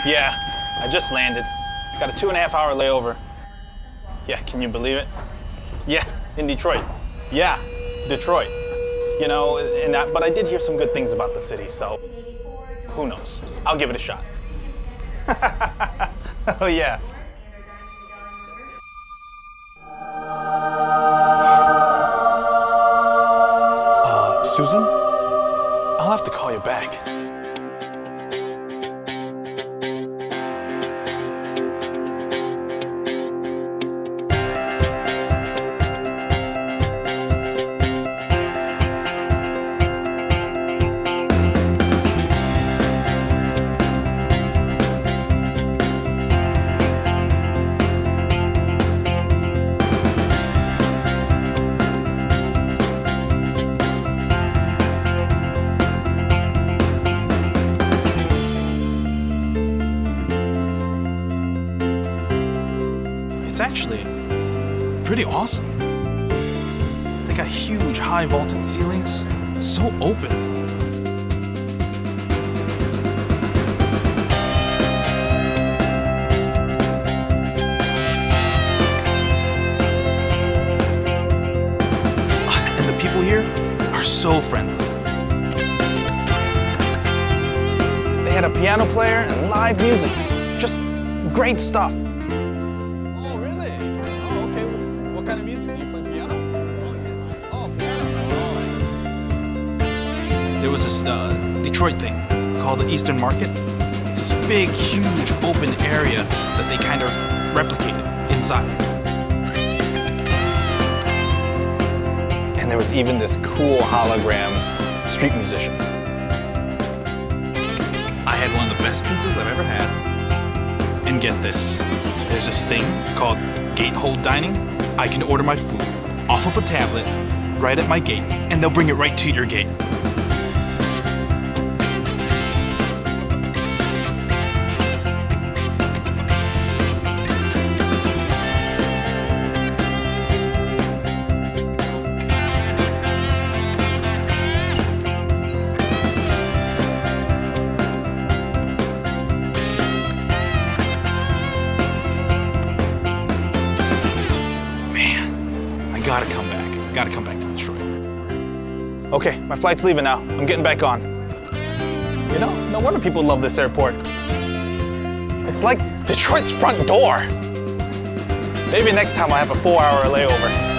Yeah, I just landed. Got a 2.5-hour layover. Yeah, can you believe it? Yeah, in Detroit. Yeah, Detroit. You know, but I did hear some good things about the city, so who knows? I'll give it a shot. Oh yeah. Susan? I'll have to call you back. It's actually pretty awesome. They got huge high vaulted ceilings, so open. And the people here are so friendly. They had a piano player and live music. Just great stuff. What kind of music do you play? Piano? Oh, piano. There was this Detroit thing called the Eastern Market. It's this big, huge, open area that they kind of replicated inside. And there was even this cool hologram street musician. I had one of the best pizzas I've ever had. And get this, there's this thing called gate-hold dining. I can order my food off of a tablet right at my gate, and they'll bring it right to your gate. Gotta come back to Detroit. Okay, my flight's leaving now. I'm getting back on. You know, no wonder people love this airport. It's like Detroit's front door. Maybe next time I'll have a 4-hour layover.